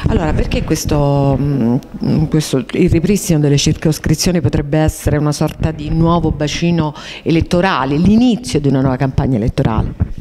Allora, perché il ripristino delle circoscrizioni potrebbe essere una sorta di nuovo bacino elettorale, l'inizio di una nuova campagna elettorale?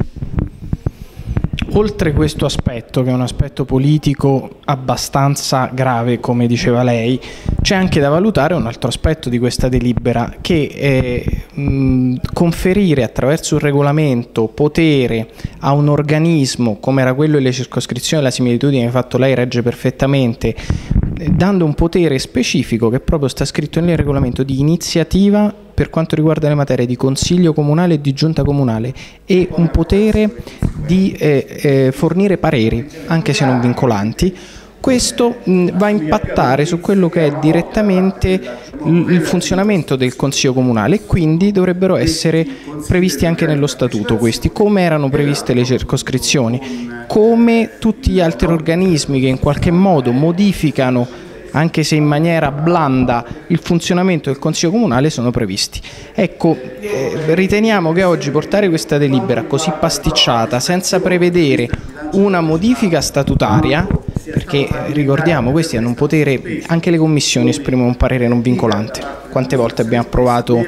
Oltre questo aspetto, che è un aspetto politico abbastanza grave, come diceva lei, c'è anche da valutare un altro aspetto di questa delibera, che è conferire attraverso un regolamento potere a un organismo, come era quello delle circoscrizioni, la similitudine che ha fatto lei regge perfettamente, dando un potere specifico che proprio sta scritto nel regolamento di iniziativa per quanto riguarda le materie di consiglio comunale e di giunta comunale, e un potere di fornire pareri, anche se non vincolanti. Questo va a impattare su quello che è direttamente il funzionamento del Consiglio Comunale, e quindi dovrebbero essere previsti anche nello Statuto questi, come erano previste le circoscrizioni, come tutti gli altri organismi che in qualche modo modificano, anche se in maniera blanda, il funzionamento del Consiglio Comunale sono previsti. Ecco, riteniamo che oggi portare questa delibera così pasticciata, senza prevedere una modifica statutaria, perché ricordiamo questi hanno un potere, anche le commissioni esprimono un parere non vincolante. Quante volte abbiamo approvato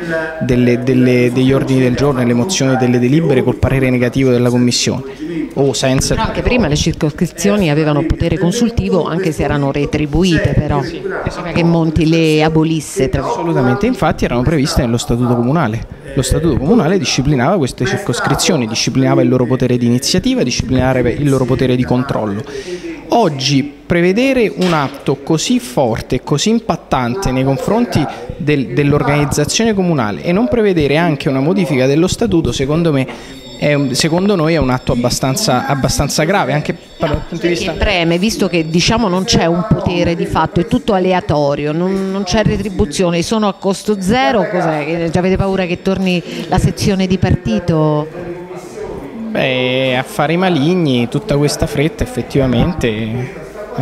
degli ordini del giorno e le mozioni delle delibere col parere negativo della commissione o senza? Però anche prima le circoscrizioni avevano potere consultivo, anche se erano retribuite, però che Monti le abolisse. Assolutamente, infatti erano previste nello Statuto Comunale. Lo Statuto Comunale disciplinava queste circoscrizioni, disciplinava il loro potere di iniziativa, disciplinava il loro potere di controllo. Oggi prevedere un atto così forte e così impattante nei confronti dell'organizzazione comunale e non prevedere anche una modifica dello Statuto, secondo noi è un atto abbastanza grave, anche dal punto di vista. Preme, visto che diciamo non c'è un potere di fatto, è tutto aleatorio, non c'è retribuzione, sono a costo zero. Cos'è? Già avete paura che torni la sezione di partito? Beh, affari maligni, tutta questa fretta effettivamente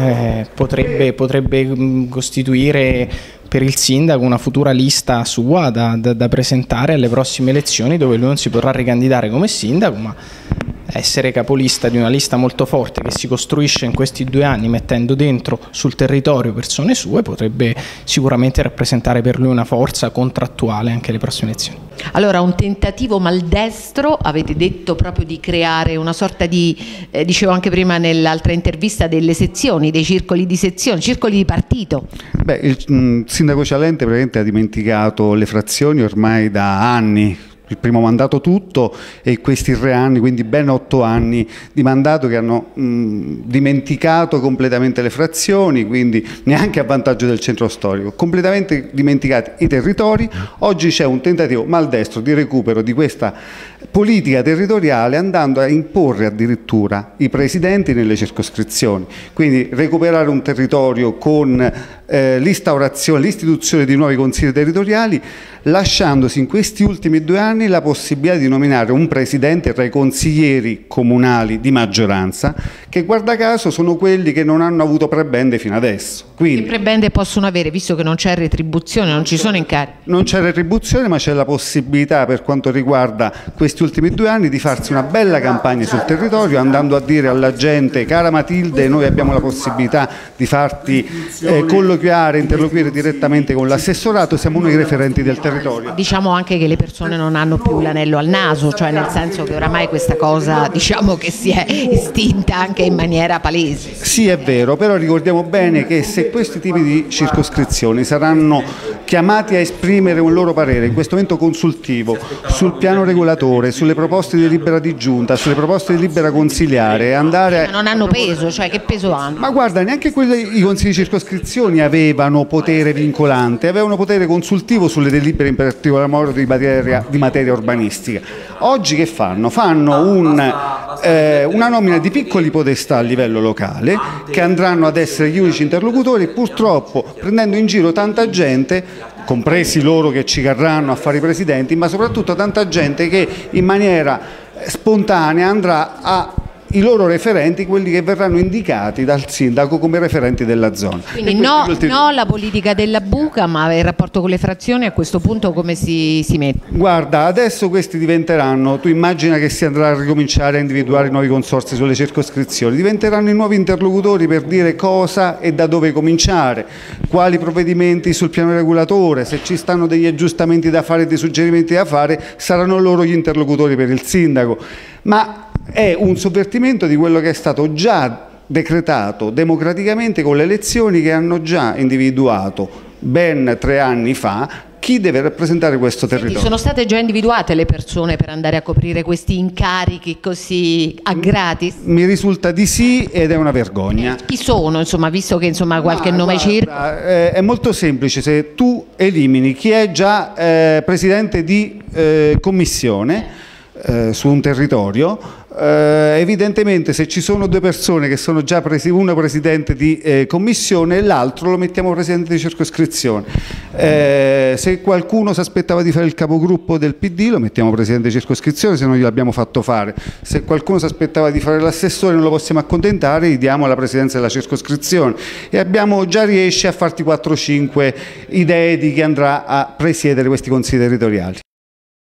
potrebbe costituire per il sindaco una futura lista sua da presentare alle prossime elezioni, dove lui non si potrà ricandidare come sindaco, ma essere capolista di una lista molto forte che si costruisce in questi 2 anni mettendo dentro sul territorio persone sue potrebbe sicuramente rappresentare per lui una forza contrattuale anche alle prossime elezioni. Allora, un tentativo maldestro, avete detto, proprio di creare una sorta di, dicevo anche prima nell'altra intervista, delle sezioni, dei circoli di sezioni, circoli di partito. Beh, il sindaco Cialente praticamente ha dimenticato le frazioni ormai da anni. Il primo mandato tutto e questi 3 anni, quindi ben 8 anni di mandato che hanno dimenticato completamente le frazioni, quindi neanche a vantaggio del centro storico, completamente dimenticati i territori. Oggi c'è un tentativo maldestro di recupero di questa politica territoriale, andando a imporre addirittura i presidenti nelle circoscrizioni, quindi recuperare un territorio con l'istituzione di nuovi consigli territoriali, lasciandosi in questi ultimi 2 anni la possibilità di nominare un presidente tra i consiglieri comunali di maggioranza, che guarda caso sono quelli che non hanno avuto prebende fino adesso. Quindi, che prebende possono avere, visto che non c'è retribuzione, non ci sono incarichi? Non c'è retribuzione, ma c'è la possibilità, per quanto riguarda questi ultimi 2 anni, di farsi una bella campagna sul territorio, andando a dire alla gente: cara Matilde, noi abbiamo la possibilità di farti colloquiare, interloquire direttamente con l'assessorato, siamo noi i referenti del territorio. Diciamo anche che le persone non hanno più l'anello al naso, cioè nel senso che oramai questa cosa, diciamo, che si è estinta anche in maniera palese. Sì, è vero, però ricordiamo bene che se questi tipi di circoscrizioni saranno chiamati a esprimere un loro parere, in questo momento consultivo, sul piano regolatore, sulle proposte di delibera di giunta, sulle proposte di delibera consiliare, andare... Ma non hanno peso, cioè che peso hanno? Ma guarda, neanche i consigli di circoscrizione avevano potere vincolante, avevano potere consultivo sulle delibere, in particolar modo di materia urbanistica. Oggi che fanno? Fanno una nomina di piccoli podestà a livello locale, che andranno ad essere gli unici interlocutori, purtroppo prendendo in giro tanta gente, compresi loro che ci carranno a fare i presidenti, ma soprattutto tanta gente che in maniera spontanea andrà a i loro referenti, quelli che verranno indicati dal sindaco come referenti della zona. Quindi no alla politica della buca, ma il rapporto con le frazioni a questo punto come si mette? Guarda, adesso questi diventeranno, tu immagina che si andrà a ricominciare a individuare i nuovi consorzi sulle circoscrizioni, diventeranno i nuovi interlocutori per dire cosa e da dove cominciare, quali provvedimenti sul piano regolatore, se ci stanno degli aggiustamenti da fare e dei suggerimenti da fare, saranno loro gli interlocutori per il sindaco. Ma è un sovvertimento di quello che è stato già decretato democraticamente con le elezioni che hanno già individuato ben 3 anni fa chi deve rappresentare questo territorio. Sono state già individuate le persone per andare a coprire questi incarichi così a gratis? Mi risulta di sì, ed è una vergogna. Chi sono, insomma, visto che insomma qualche nome circa? È molto semplice, se tu elimini chi è già presidente di commissione su un territorio, evidentemente se ci sono 2 persone che sono già uno presidente di commissione e l'altro lo mettiamo presidente di circoscrizione, se qualcuno si aspettava di fare il capogruppo del PD lo mettiamo presidente di circoscrizione se non gliel'abbiamo fatto fare, se qualcuno si aspettava di fare l'assessore non lo possiamo accontentare, gli diamo la presidenza della circoscrizione e già riesce a farti 4-5 idee di chi andrà a presiedere questi consigli territoriali.